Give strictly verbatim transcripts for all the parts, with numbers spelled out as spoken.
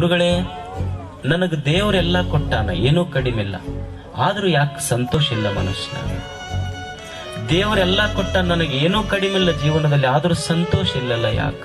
ಗುರುಗಳೇ, ನನಗೆ ದೇವರೆಲ್ಲ ಕೊಟ್ಟಾನ, ಏನೂ ಕಡಿಮೆ ಇಲ್ಲ, ಆದ್ರೂ ಯಾಕೆ ಸಂತೋಷ ಇಲ್ಲ ಮನುಷ್ಯನ? ದೇವರೆಲ್ಲ ಕೊಟ್ಟ, ನನಗೆ ಏನೂ ಕಡಿಮೆ ಇಲ್ಲ ಜೀವನದಲ್ಲಿ, ಆದ್ರೂ ಸಂತೋಷ ಇಲ್ಲಲ್ಲ ಯಾಕ?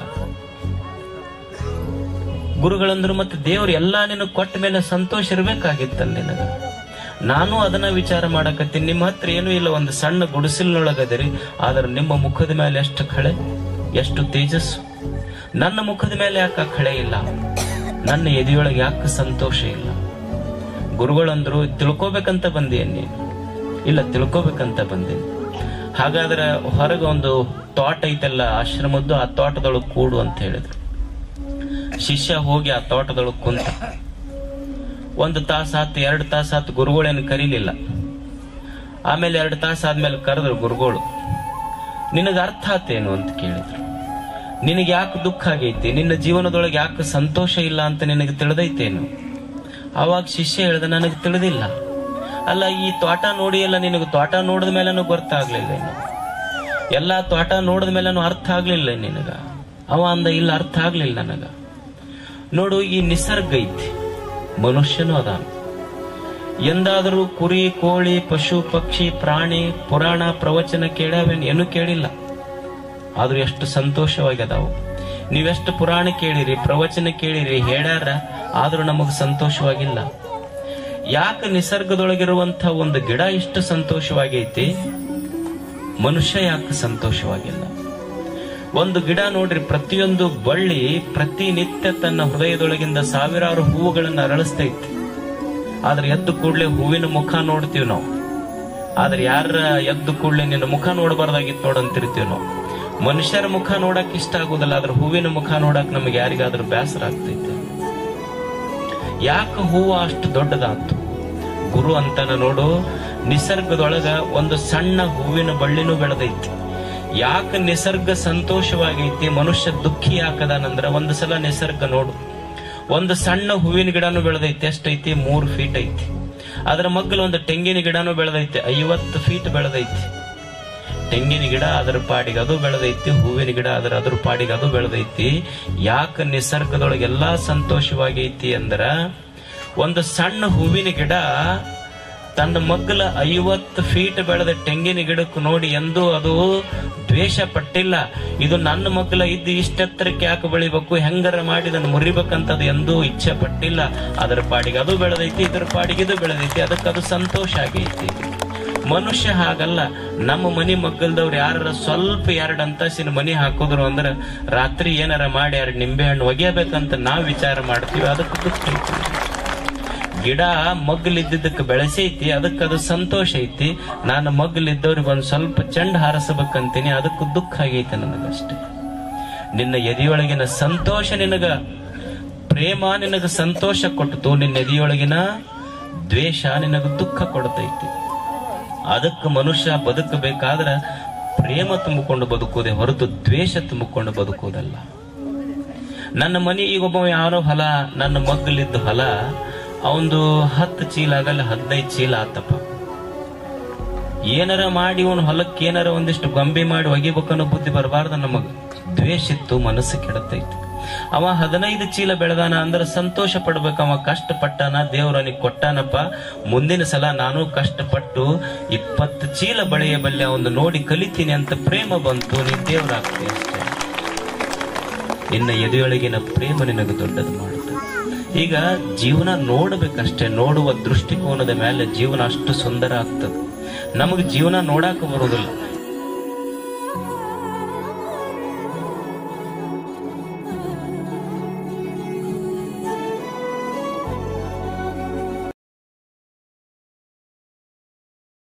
ಗುರುಗಳಂದ್ರು, ಮತ್ತೆ ದೇವ್ರು ಎಲ್ಲಾ ನಿನಗೆ ಕೊಟ್ಟ ಮೇಲೆ ಸಂತೋಷ ಇರ್ಬೇಕಾಗಿತ್ತಲ್ಲ ನಿನಗ. ನಾನು ಅದನ್ನ ವಿಚಾರ ಮಾಡಕತ್ತೀನಿ. ನಿಮ್ಮ ಹತ್ರ ಏನೂ ಇಲ್ಲ, ಒಂದು ಸಣ್ಣ ಗುಡಿಸಲಿನೊಳಗದಿರಿ, ಆದ್ರೆ ನಿಮ್ಮ ಮುಖದ ಮೇಲೆ ಎಷ್ಟು ಖಳೆ, ಎಷ್ಟು ತೇಜಸ್ಸು. ನನ್ನ ಮುಖದ ಮೇಲೆ ಯಾಕೆ ಖಳೆ ಇಲ್ಲ? ನನ್ನ ಎದೆಯೊಳಗೆ ಯಾಕೆ ಸಂತೋಷ ಇಲ್ಲ? ಗುರುಗಳಂದ್ರು, ತಿಳ್ಕೊಬೇಕಂತ ಬಂದೇನ್ ನೀನು? ಇಲ್ಲ, ತಿಳ್ಕೊಬೇಕಂತ ಬಂದೇನಿ. ಹಾಗಾದ್ರೆ ಹೊರಗೆ ಒಂದು ತೋಟ ಐತಲ್ಲ ಆಶ್ರಮದ್ದು, ಆ ತೋಟದೊಳಗೆ ಕೂಡು ಅಂತ ಹೇಳಿದ್ರು. ಶಿಷ್ಯ ಹೋಗಿ ಆ ತೋಟದೊಳಗೆ ಕುಂತ. ಒಂದು ತಾಸ ಆತು, ಎರಡು ತಾಸ ಆತು, ಗುರುಗಳೇನು ಕರೀಲಿಲ್ಲ. ಆಮೇಲೆ ಎರಡು ತಾಸ ಆದ್ಮೇಲೆ ಕರೆದ್ರು ಗುರುಗಳು. ನಿನಗೆ ಅರ್ಥ ಆತೇನು ಅಂತ ಕೇಳಿದ್ರು. ನಿನಗೆ ಯಾಕೆ ದುಃಖ ಆಗೈತಿ, ನಿನ್ನ ಜೀವನದೊಳಗೆ ಯಾಕೆ ಸಂತೋಷ ಇಲ್ಲ ಅಂತ ನಿನಗೆ ತಿಳಿದೈತೇನು? ಅವಾಗ ಶಿಷ್ಯ ಹೇಳ್ದ, ನನಗೆ ತಿಳಿದಿಲ್ಲ. ಅಲ್ಲ, ಈ ತೋಟ ನೋಡಿ ಎಲ್ಲ ನಿನಗೆ ತೋಟ ನೋಡಿದ ಮೇಲೆನೂ ಗೊತ್ತಾಗ್ಲಿಲ್ಲ, ಎಲ್ಲಾ ತೋಟ ನೋಡಿದ ಮೇಲೆನೂ ಅರ್ಥ ಆಗ್ಲಿಲ್ಲ ನಿನಗ? ಅವ ಅಂದ, ಇಲ್ಲ, ಅರ್ಥ ಆಗ್ಲಿಲ್ಲ ನನಗ. ನೋಡು, ಈ ನಿಸರ್ಗ ಐತಿ, ಮನುಷ್ಯನು ಅದಾನ. ಎಂದಾದರೂ ಕುರಿ, ಕೋಳಿ, ಪಶು, ಪಕ್ಷಿ, ಪ್ರಾಣಿ, ಪುರಾಣ, ಪ್ರವಚನ ಕೇಳಾವೇನು? ಏನೂ ಕೇಳಿಲ್ಲ, ಆದ್ರೂ ಎಷ್ಟು ಸಂತೋಷವಾಗಿ ಅದಾವು. ನೀವೆಷ್ಟು ಪುರಾಣ ಕೇಳಿರಿ, ಪ್ರವಚನ ಕೇಳಿರಿ, ಹೇಳ್ಯಾರ, ಆದ್ರೂ ನಮಗ್ ಸಂತೋಷವಾಗಿಲ್ಲ. ಯಾಕೆ ನಿಸರ್ಗದೊಳಗಿರುವಂತ ಒಂದು ಗಿಡ ಇಷ್ಟು ಸಂತೋಷವಾಗೈತಿ, ಮನುಷ್ಯ ಯಾಕೆ ಸಂತೋಷವಾಗಿಲ್ಲ? ಒಂದು ಗಿಡ ನೋಡ್ರಿ, ಪ್ರತಿಯೊಂದು ಬಳ್ಳಿ ಪ್ರತಿನಿತ್ಯ ತನ್ನ ಹೃದಯದೊಳಗಿಂದ ಸಾವಿರಾರು ಹೂವುಗಳನ್ನು ಅರಳಿಸ್ತೈತಿ. ಆದ್ರೆ ಎದ್ದು ಕೂಡ್ಲೆ ಹೂವಿನ ಮುಖ ನೋಡ್ತೀವಿ ನಾವು. ಆದ್ರೆ ಯಾರ ಎದ್ದು ಕೂಡ್ಲೆ ನಿನ್ನ ಮುಖ ನೋಡಬಾರ್ದಾಗಿತ್ತು ನೋಡಂತಿರ್ತೀವಿ ನಾವು. ಮನುಷ್ಯರ ಮುಖ ನೋಡಕ್ ಇಷ್ಟ ಆಗುದಿಲ್ಲ, ಆದ್ರೆ ಹೂವಿನ ಮುಖ ನೋಡಕ್ ನಮಗೆ ಯಾರಿಗಾದ್ರೂ ಬೇಸರ ಆಗ್ತೈತೆ. ಯಾಕೆ ಹೂವು ಅಷ್ಟು ದೊಡ್ಡದಾತು? ಗುರು ಅಂತಾನ ನೋಡು, ನಿಸರ್ಗದೊಳಗ ಒಂದು ಸಣ್ಣ ಹೂವಿನ ಬಳ್ಳಿನೂ ಬೆಳೆದೈತಿ. ಯಾಕೆ ನಿಸರ್ಗ ಸಂತೋಷವಾಗೈತಿ, ಮನುಷ್ಯ ದುಃಖಿ ಯಾಕದಾನಂದ್ರ, ಒಂದು ಸಲ ನಿಸರ್ಗ ನೋಡು, ಒಂದು ಸಣ್ಣ ಹೂವಿನ ಗಿಡನೂ ಬೆಳೆದೈತಿ. ಎಷ್ಟೈತಿ? ಮೂರು ಫೀಟ್ ಐತಿ. ಅದರ ಮಗ್ಗಲು ಒಂದು ತೆಂಗಿನ ಗಿಡನೂ ಬೆಳೆದೈತಿ, ಐವತ್ತು ಫೀಟ್ ಬೆಳೆದೈತಿ. ತೆಂಗಿನ ಗಿಡ ಅದರ ಪಾಡಿಗೆ ಅದು ಬೆಳೆದೈತಿ, ಹೂವಿನ ಗಿಡ ಅದರ ಅದ್ರ ಪಾಡಿಗೆ ಅದು ಬೆಳೆದೈತಿ. ಯಾಕೆ ನಿಸರ್ಗದೊಳಗೆ ಎಲ್ಲಾ ಸಂತೋಷವಾಗೈತಿ ಅಂದ್ರ, ಒಂದು ಸಣ್ಣ ಹೂವಿನ ಗಿಡ ತನ್ನ ಮಗ್ಗಲ ಐವತ್ತು ಫೀಟ್ ಬೆಳೆದ ತೆಂಗಿನ ಗಿಡಕ್ಕೆ ನೋಡಿ ಎಂದೂ ಅದು ದ್ವೇಷ ಪಟ್ಟಿಲ್ಲ. ಇದು ನನ್ನ ಮಗ್ಗಲ ಇದ್ದು ಇಷ್ಟೆತ್ತರಕ್ಕೆ ಯಾಕೆ ಬೆಳಿಬೇಕು, ಹೆಂಗಾರ ಮಾಡಿ ಅದನ್ನು ಮುರಿಬೇಕಂತದ್ದು ಎಂದೂ ಇಚ್ಛೆ ಪಟ್ಟಿಲ್ಲ. ಅದರ ಪಾಡಿಗೆ ಅದು ಬೆಳೆದೈತಿ, ಇದರ ಪಾಡಿಗೆ ಇದು ಬೆಳೆದೈತಿ, ಅದಕ್ಕೆ ಅದು ಸಂತೋಷ ಆಗೈತಿ. ಮನುಷ್ಯ ಹಾಗಲ್ಲ. ನಮ್ಮ ಮನಿ ಮಗ್ಗಲ್ದವ್ರು ಯಾರ ಸ್ವಲ್ಪ ಎರಡು ಅಂತಸಿನ ಮನಿ ಹಾಕೋದ್ರು ಅಂದ್ರ ರಾತ್ರಿ ಏನಾರ ಮಾಡಿ ಎರಡು ನಿಂಬೆ ಹಣ್ಣು ಒಗೆಯಬೇಕಂತ ನಾವ್ ವಿಚಾರ ಮಾಡ್ತೀವಿ, ಅದಕ್ಕೆ ದುಃಖ ಐತಿ. ಗಿಡ ಮಗ್ಗಲಿದ್ದಕ್ಕೆ ಬೆಳೆಸೈತಿ, ಅದಕ್ಕೆ ಅದು ಸಂತೋಷ ಐತಿ. ನಾನು ಮಗ್ಗಲಿದ್ದವ್ರಿಗೆ ಒಂದ್ ಸ್ವಲ್ಪ ಚೆಂಡ ಹಾರಿಸಬೇಕಂತೀನಿ, ಅದಕ್ಕೂ ದುಃಖ ಆಗೈತೆ ನನಗಷ್ಟೇ. ನಿನ್ನ ಎದೆಯೊಳಗಿನ ಸಂತೋಷ ನಿನಗ ಪ್ರೇಮ ನಿನಗ ಸಂತೋಷ ಕೊಟ್ಟು, ನಿನ್ನ ಎದೆಯೊಳಗಿನ ದ್ವೇಷ ನಿನಗ ದುಃಖ ಕೊಡ್ತೈತಿ. ಅದಕ್ಕೆ ಮನುಷ್ಯ ಬದುಕಬೇಕಾದ್ರೆ ಪ್ರೇಮ ತುಂಬಿಕೊಂಡು ಬದುಕುವುದೇ ಹೊರತು ದ್ವೇಷ ತುಂಬಿಕೊಂಡು ಬದುಕುವುದಲ್ಲ. ನನ್ನ ಮನೆ ಈಗ ಒಬ್ಬ ಯಾರೋ ಹೊಲ, ನನ್ನ ಮಗ್ಗಲಿದ್ದ ಹೊಲ ಅವಂದು ಹತ್ತು ಚೀಲ ಆಗಲ್ಲ, ಹದಿನೈದು ಚೀಲ ಆತಪ್ಪ. ಏನಾರ ಮಾಡಿ ಅವನು ಹೊಲಕ್ಕೆ ಏನಾರ ಒಂದಿಷ್ಟು ಗೊಂಬೆ ಮಾಡಿ ಒಗಿಬೇಕನ್ನೋ ಬುದ್ಧಿ ಬರಬಾರ್ದ ನಮಗ್. ದ್ವೇಷ ಇತ್ತು, ಮನಸ್ಸು ಕೆಡತೈತಿ. ಅವ ಹದಿನೈದು ಚೀಲ ಬೆಳೆದಾನ ಅಂದ್ರೆ ಸಂತೋಷ ಪಡ್ಬೇಕ. ಅವ ಕಷ್ಟಪಟ್ಟಾನ, ದೇವ್ರನಿಗೆ ಕೊಟ್ಟಾನಪ್ಪ, ಮುಂದಿನ ಸಲ ನಾನು ಕಷ್ಟಪಟ್ಟು ಇಪ್ಪತ್ತು ಚೀಲ ಬೆಳೆಯಬಲ್ಲೆ ಅವನು ನೋಡಿ ಕಲಿತೀನಿ ಅಂತ ಪ್ರೇಮ ಬಂತು, ನೀನ್ ದೇವ್ರಾಗ್ತಿ ಅಷ್ಟೇ. ನಿನ್ನ ಎದೆಯೊಳಗಿನ ಪ್ರೇಮ ನಿನಗೆ ದೊಡ್ಡದು ಮಾಡುತ್ತೆ. ಈಗ ಜೀವನ ನೋಡ್ಬೇಕಷ್ಟೇ, ನೋಡುವ ದೃಷ್ಟಿಕೋನದ ಮೇಲೆ ಜೀವನ ಅಷ್ಟು ಸುಂದರ ಆಗ್ತದೆ. ನಮಗ್ ಜೀವನ ನೋಡಾಕ ಬರುವುದಿಲ್ಲ.